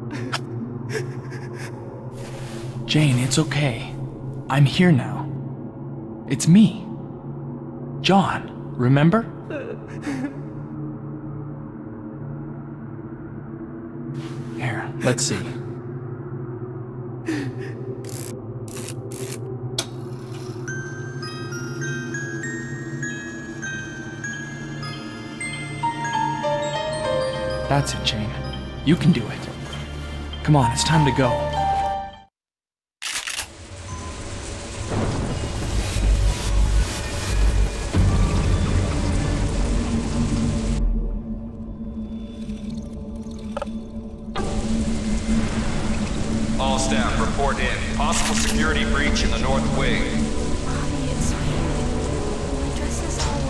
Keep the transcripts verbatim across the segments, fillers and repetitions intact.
Jane, it's okay. I'm here now. It's me. John, remember? Here, let's see. That's it, Jane. You can do it. Come on, it's time to go. All staff, report in. Possible security breach in the north wing. Mommy, it's raining. My dress is all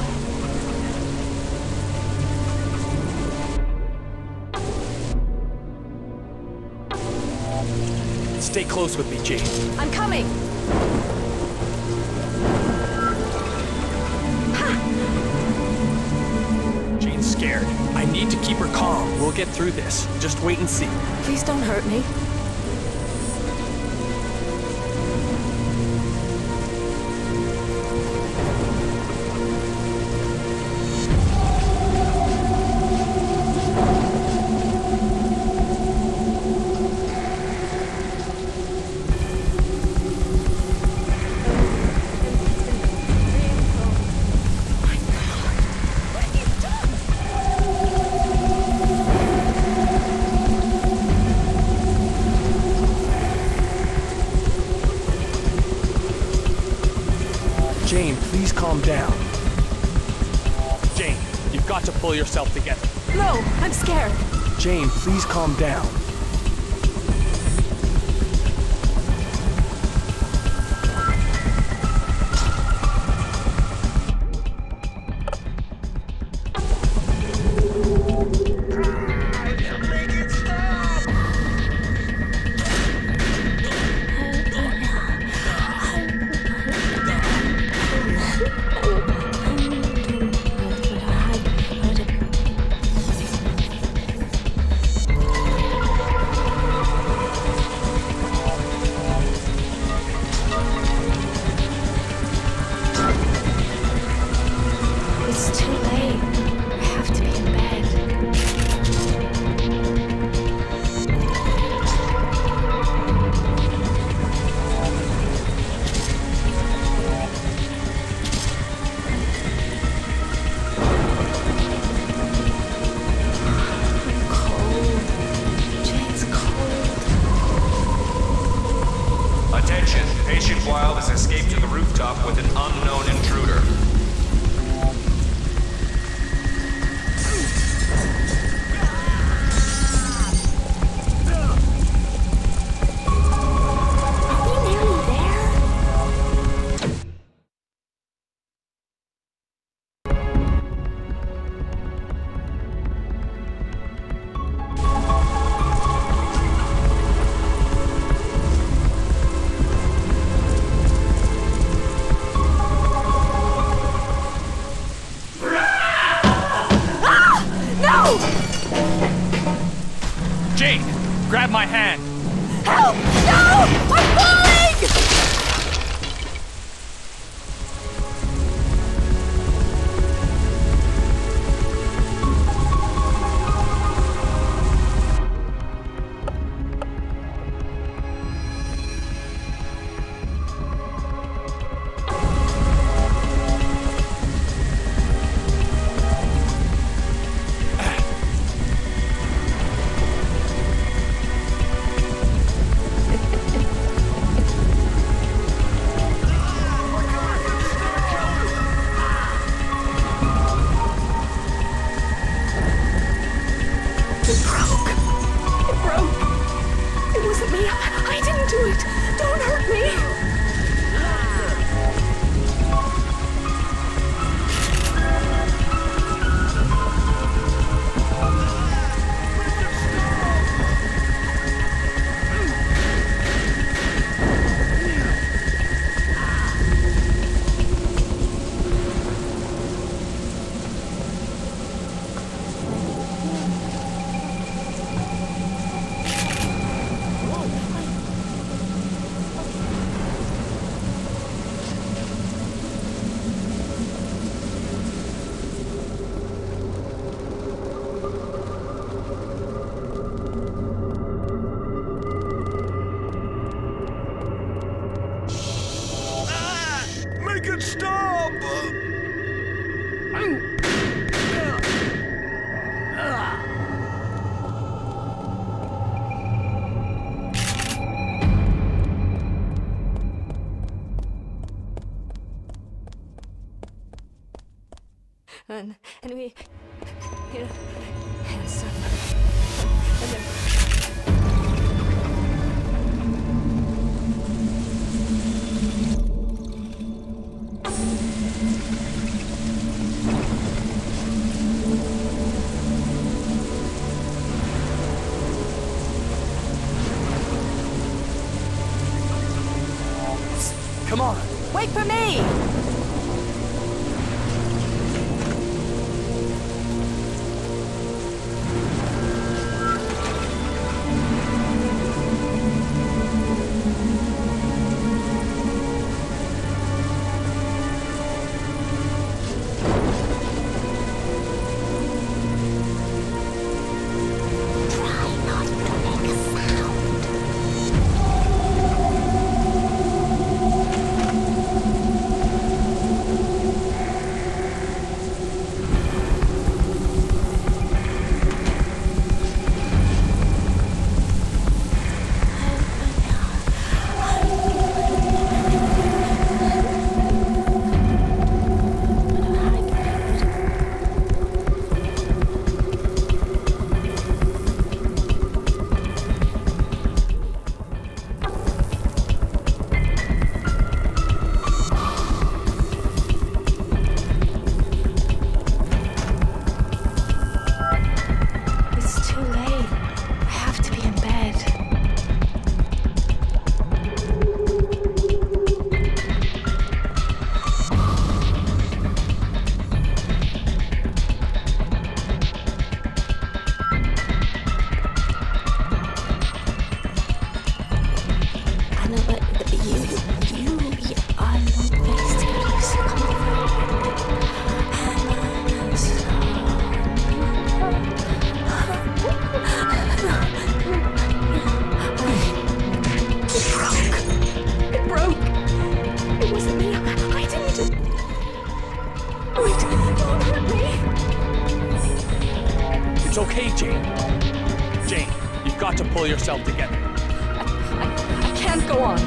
wet. Stay close with me, Jane. I'm coming! Jane's scared. I need to keep her calm. We'll get through this. Just wait and see. Please don't hurt me. Jane, please calm down. Jane, you've got to pull yourself together. No, I'm scared. Jane, please calm down. It's too late. I have to be in bed. I'm cold. Jane's cold. Attention, Patient Wild has escaped to the rooftop with an unknown intruder. Are we nearly there? No! Jane, grab my hand. Help! No! I'm falling! and and we, you know, handsome, and then. Come on. Wait for me! It's okay, Jane. Jane, you've got to pull yourself together. I, I, I can't go on.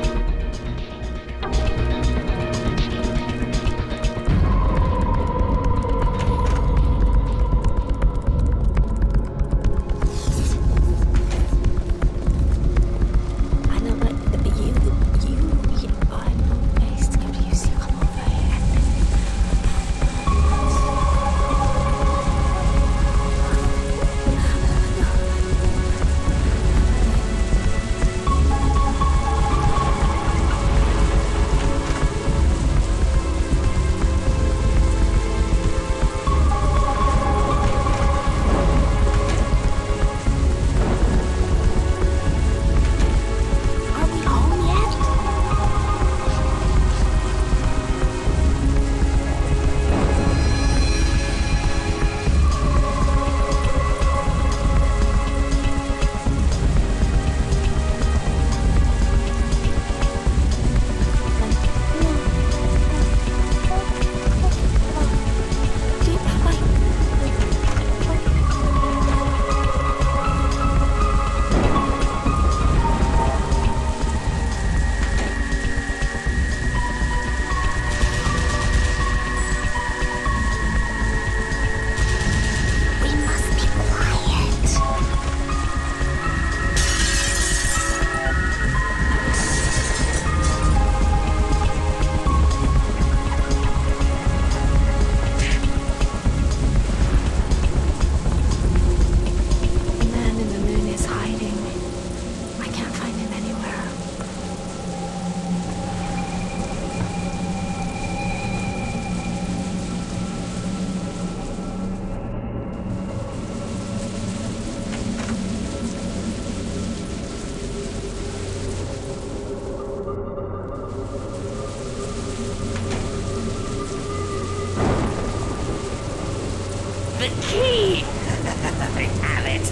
The key! I have it.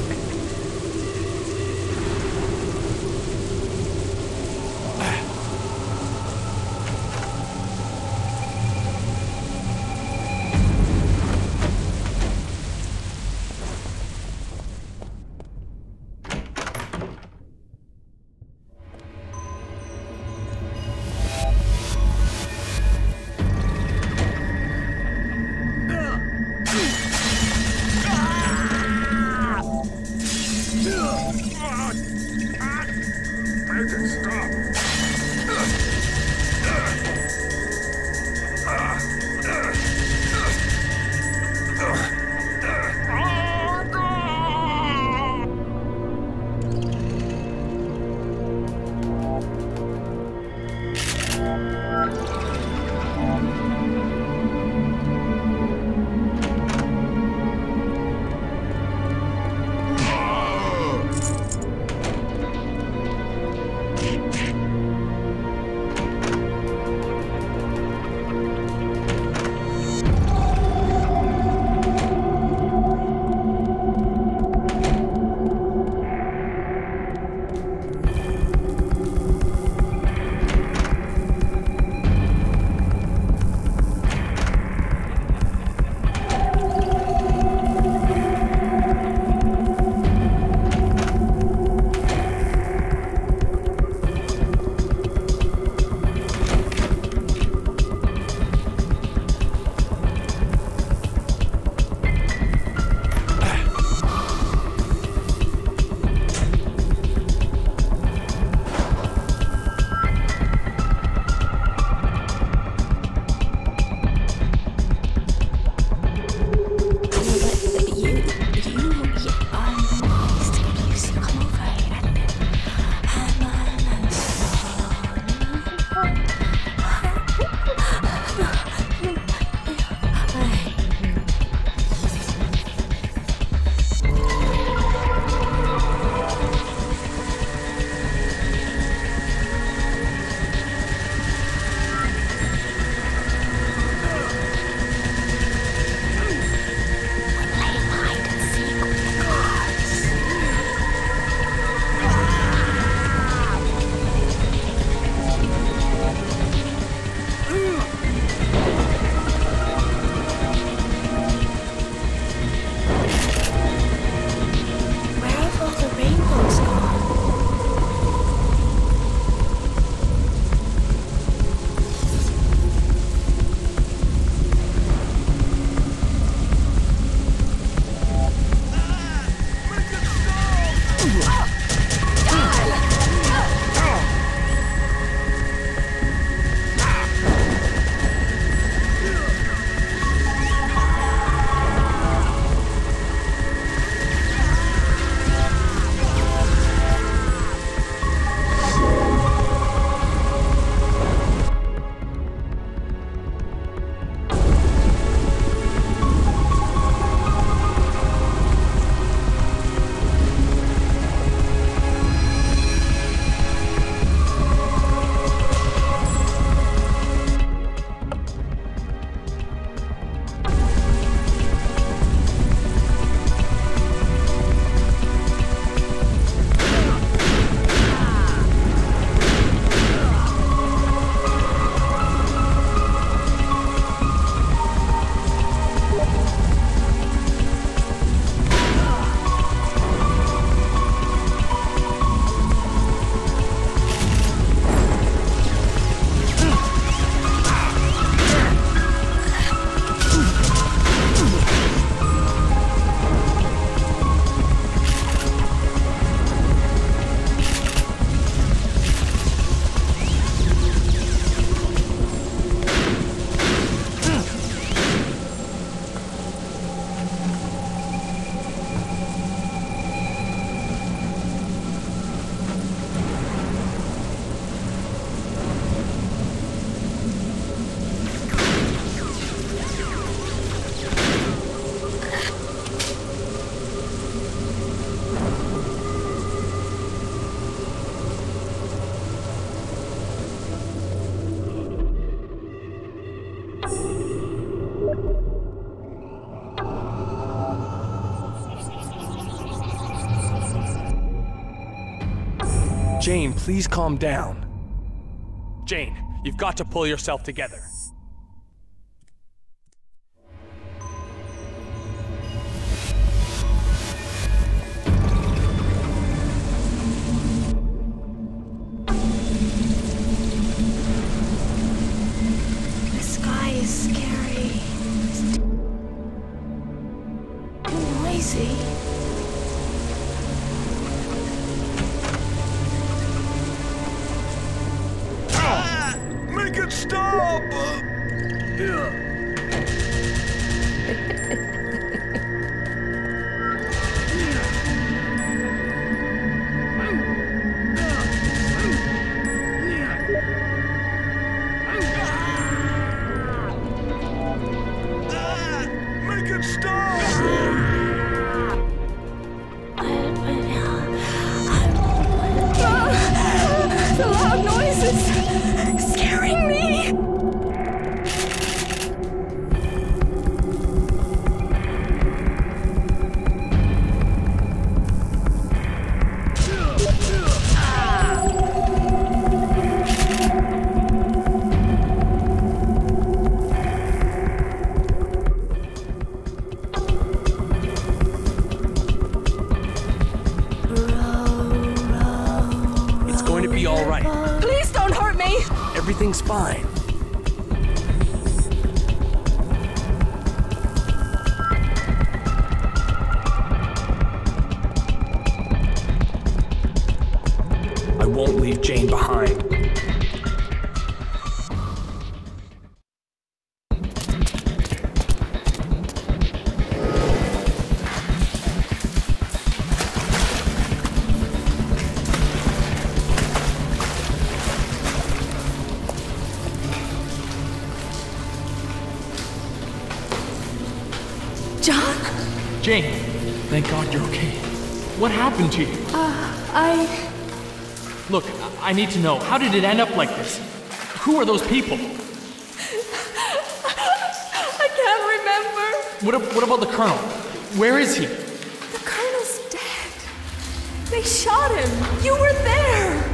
Ugh. Jane, please calm down. Jane, you've got to pull yourself together. The sky is scary. It's noisy. Make it stop! Make it stop! The loud noises scaring me. It's going to be all right. Please don't hurt me. Everything's fine. I won't leave Jane behind. John? Jane, thank God you're okay. What happened to you? Uh, I... Look, I I need to know, how did it end up like this? Who are those people? I can't remember. What, ab- what about the Colonel? Where is he? The Colonel's dead. They shot him. You were there.